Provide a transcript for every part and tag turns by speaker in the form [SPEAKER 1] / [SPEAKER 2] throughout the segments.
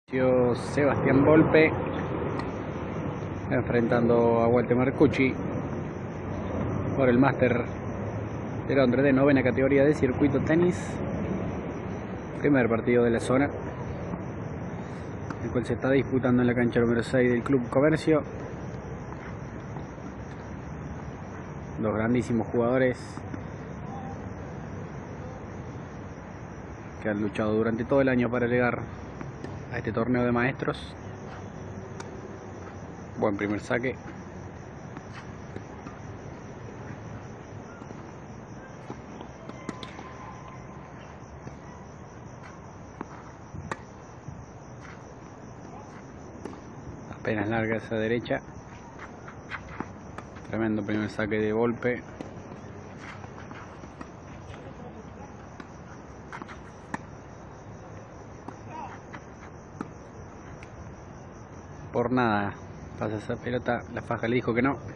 [SPEAKER 1] Sebastián Volpe enfrentando a Walter Marcucci por el Máster de Londres de novena categoría de circuito tenis. Primer partido de la zona, el cual se está disputando en la cancha número 6 del Club Comercio. Dos grandísimos jugadores que han luchado durante todo el año para llegar a este torneo de maestros. Buen primer saque. Apenas larga esa derecha. Tremendo primer saque de Volpe. Por nada pasa esa pelota, la faja le dijo que no.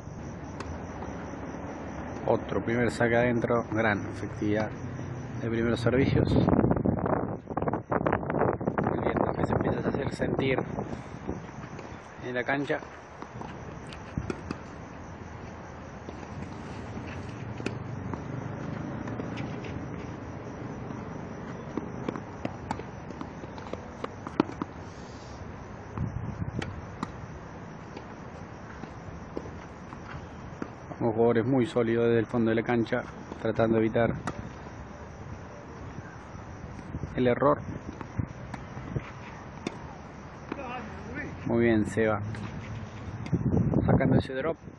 [SPEAKER 1] Otro primer saque adentro, gran efectividad de primeros servicios. El viento que se empieza a hacer sentir en la cancha. Jugadores muy sólidos desde el fondo de la cancha, tratando de evitar el error. Muy bien, Seba, sacando ese drop.